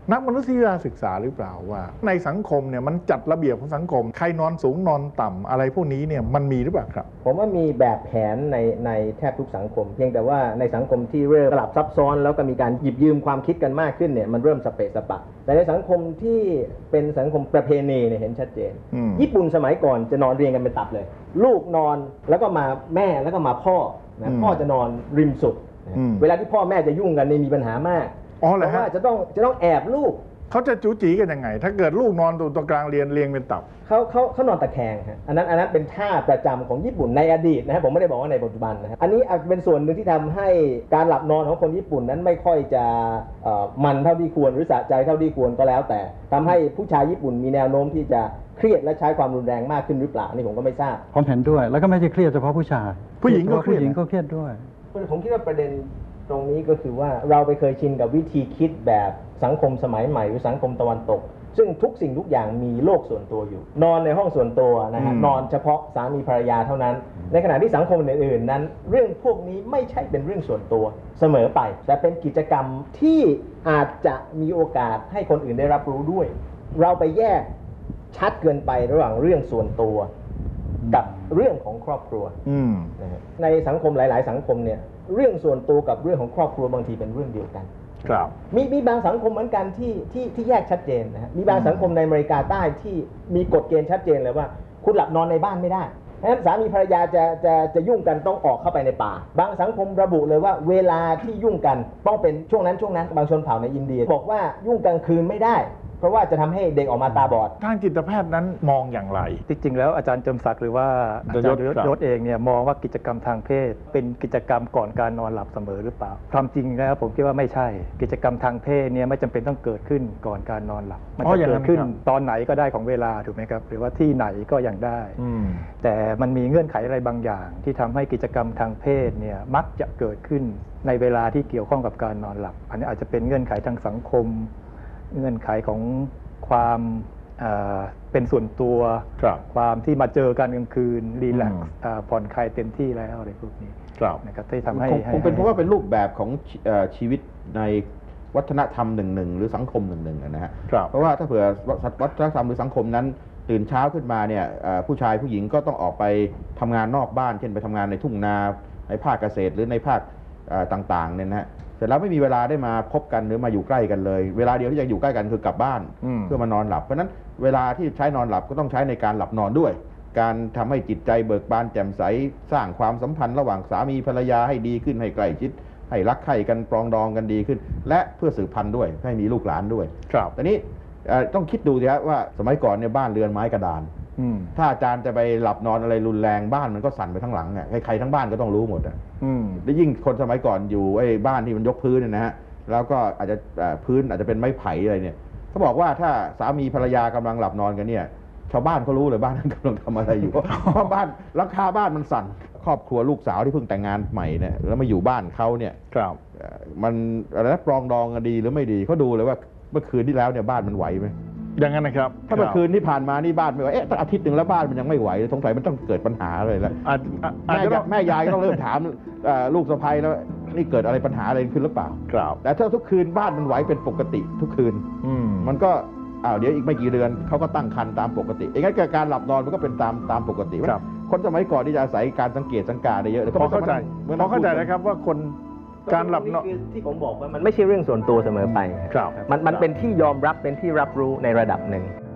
นักมนุษยวิทยาศึกษาหรือเปล่าว่าในสังคมเนี่ยมันจัดระเบียบของสังคมใครนอนสูงนอนต่ำอะไรพวกนี้เนี่ยมันมีหรือเปล่าครับผมว่ามีแบบแผนในแทบทุกสังคมเพียงแต่ว่าในสังคมที่เริ่มสลับซับซ้อนแล้วก็มีการหยิบยืมความคิดกันมากขึ้นเนี่ยมันเริ่มสเปะสปะแต่ในสังคมที่เป็นสังคมประเพณีเนี่ยเห็นชัดเจนญี่ปุ่นสมัยก่อนจะนอนเรียงกันเป็นตับเลยลูกนอนแล้วก็มาแม่แล้วก็มาพ่อนะพ่อจะนอนริมสุดเวลาที่พ่อแม่จะยุ่งกันเนี่ยมีปัญหามากเพราะว่าจะต้องแอบลูกเขาจะจู๋จีกันยังไงถ้าเกิดลูกนอนตรงกลางเรียงเป็นตับเขานอนตะแคงฮะอันนั้นเป็นท่าประจำของญี่ปุ่นในอดีตนะครับผมไม่ได้บอกว่าในปัจจุบันนะครับอันนี้เป็นส่วนหนึ่งที่ทำให้การหลับนอนของคนญี่ปุ่นนั้นไม่ค่อยจะมันเท่าที่ควรหรือสะใจเท่าที่ควรก็แล้วแต่ทำให้ผู้ชายญี่ปุ่นมีแนวโน้มที่จะเครียดและใช้ความรุนแรงมากขึ้นหรือเปล่านี่ผมก็ไม่ทราบผมเห็นด้วยแล้วก็ไม่ใช่เครียดเฉพาะผู้ชายผู้หญิงก็เครียดด้วยผมคิดว่าประเด็นตรงนี้ก็คือว่าเราไปเคยชินกับวิธีคิดแบบสังคมสมัยใหม่หรือสังคมตะวันตกซึ่งทุกสิ่งทุกอย่างมีโลกส่วนตัวอยู่นอนในห้องส่วนตัวนะฮะนอนเฉพาะสามีภรรยาเท่านั้นในขณะที่สังคมอื่นๆนั้นเรื่องพวกนี้ไม่ใช่เป็นเรื่องส่วนตัวเสมอไปแต่เป็นกิจกรรมที่อาจจะมีโอกาสให้คนอื่นได้รับรู้ด้วยเราไปแยกชัดเกินไประหว่างเรื่องส่วนตัวกับเรื่องของครอบครัวในสังคมหลายๆสังคมเนี่ยเรื่องส่วนตัวกับเรื่องของครอบครัวบางทีเป็นเรื่องเดียวกันครับมีบางสังคมเหมือนกันที่แยกชัดเจนนะฮะมีบางสังคมในอเมริกาใต้ที่มีกฎเกณฑ์ชัดเจนเลยว่าคุณหลับนอนในบ้านไม่ได้เพราะฉะนั้นสามีภรรยาจะยุ่งกันต้องออกเข้าไปในป่าบางสังคมระบุเลยว่าเวลาที่ยุ่งกันต้องเป็นช่วงนั้นบางชนเผ่าในอินเดียบอกว่ายุ่งกลางคืนไม่ได้เพราะว่าจะทำให้เด็กออกมาตาบอดทางจิตแพทย์นั้นมองอย่างไรจริงๆแล้วอาจารย์เจิมศักดิ์หรือว่าอาจารย์ยศเองเนี่ยมองว่ากิจกรรมทางเพศเป็นกิจกรรมก่อนการนอนหลับเสมอหรือเปล่าความจริงแล้วผมคิดว่าไม่ใช่กิจกรรมทางเพศเนี่ยไม่จำเป็นต้องเกิดขึ้นก่อนการนอนหลับมันจะเกิดขึ้นตอนไหนก็ได้ของเวลาถูกไหมครับหรือว่าที่ไหนก็ยังได้แต่มันมีเงื่อนไขอะไรบางอย่างที่ทำให้กิจกรรมทางเพศเนี่ยมักจะเกิดขึ้นในเวลาที่เกี่ยวข้องกับการนอนหลับอันนี้อาจจะเป็นเงื่อนไขทางสังคมเงื่อนไขของความเป็นส่วนตัวความที่มาเจอกันกลางคืนรีแลกซ์ผ่อนคลายเต็มที่แล้วอะไรพวกนี้นะครับที่ทำให้คงเป็นเพราะว่าเป็นรูปแบบของชีวิตในวัฒนธรรมหนึ่งหรือสังคมหนึ่งนะฮะเพราะว่าถ้าเผื่อวัฒนธรรมหรือสังคมนั้นตื่นเช้าขึ้นมาเนี่ยผู้ชายผู้หญิงก็ต้องออกไปทำงานนอกบ้านเช่นไปทำงานในทุ่งนาในภาคเกษตรหรือในภาคต่างๆเนี่ยนะฮะเสร็จแล้วไม่มีเวลาได้มาพบกันหรือมาอยู่ใกล้กันเลยเวลาเดียวที่จะอยู่ใกล้กันคือกลับบ้านเพื่อมานอนหลับเพราะนั้นเวลาที่ใช้นอนหลับก็ต้องใช้ในการหลับนอนด้วยการทำให้จิตใจเบิกบานแจ่มใสสร้างความสัมพันธ์ระหว่างสามีภรรยาให้ดีขึ้นให้ใกล้ชิดให้รักใคร่กันปรองดองกันดีขึ้นและเพื่อสืบพันธุ์ด้วยให้มีลูกหลานด้วยแต่นี้ต้องคิดดูสิครับว่าสมัยก่อนเนี่ยบ้านเรือนไม้กระดานถ้าอาจารย์จะไปหลับนอนอะไรรุนแรงบ้านมันก็สั่นไปทั้งหลังใครๆทั้งบ้านก็ต้องรู้หมดและยิ่งคนสมัยก่อนอยู่ไอ้บ้านที่มันยกพื้นเนี่ยนะฮะแล้วก็อาจจะพื้นอาจจะเป็นไม้ไผ่อะไรเนี่ยเขาบอกว่าถ้าสามีภรรยากำลังหลับนอนกันเนี่ยชาวบ้านเขารู้เลยบ้านนั้นกำลังทำอะไรอยู่เพราะบ้านหลังคาบ้านมันสั่นครอบครัวลูกสาวที่เพิ่งแต่งงานใหม่เนี่ยแล้วมาอยู่บ้านเขาเนี่ยมันอะไรนะปรองดองกันดีหรือไม่ดีเขาดูเลยว่าเมื่อคืนที่แล้วเนี่ยบ้านมันไหวไหมอย่างนั้นนะครับถ้าเมื่อคืนที่ผ่านมานี่บ้านไม่ไหวตั้งอาทิตย์หนึ่งแล้วบ้านมันยังไม่ไหวสงสัยมันต้องเกิดปัญหาเลยแล้วแม่ยายก็ต้องเริ่มถามลูกสะใภ้แล้วนี่เกิดอะไรปัญหาอะไรขึ้นหรือเปล่าแต่ถ้าทุกคืนบ้านมันไหวเป็นปกติทุกคืนมันก็เดี๋ยวอีกไม่กี่เดือนเขาก็ตั้งครรภ์ตามปกติอย่างนั้นการหลับนอนมันก็เป็นตามปกติคนสมัยก่อนที่จะอาศัยการสังเกตสังการได้เยอะพอเข้าใจนะครับว่าคนการหลับนอนที่ผมบอกว่ามันไม่ใช่เรื่องส่วนตัวเสมอไปมันเป็นที่ยอมรับเป็นที่รับรู้ในระดับหนึ่ง